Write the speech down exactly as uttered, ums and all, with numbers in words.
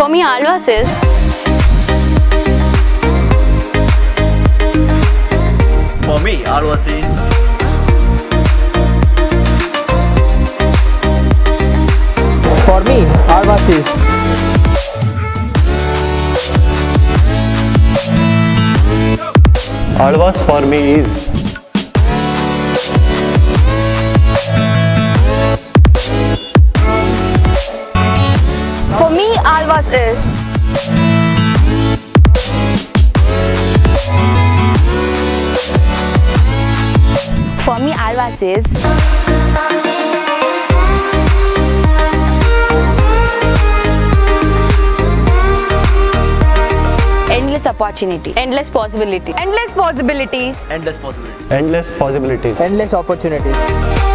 For me, Alva says, For me, Alva says, For me, Alva says, Alva's for me is For me, Alva's is For me, Alva's is endless opportunity, endless possibility, endless possibilities, endless possibilities, endless possibilities. endless opportunities.